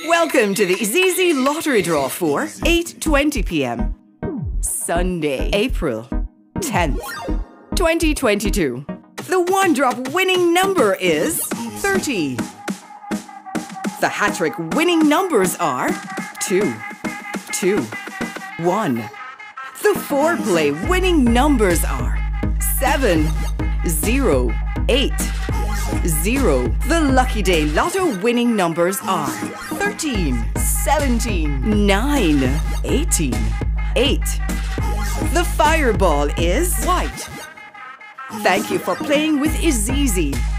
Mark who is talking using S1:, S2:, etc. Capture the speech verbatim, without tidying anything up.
S1: Welcome to the IZIZZI lottery draw for eight twenty p m Sunday, April tenth, twenty twenty-two. The one-drop winning number is thirty. The HaTTrik winning numbers are two, two, one. The four-play winning numbers are seven, zero, eight, zero. The LuckyDayLotto winning numbers are thirteen, seventeen, nine, eighteen, eight. The fireball is white. Thank you for playing with IZIZZI.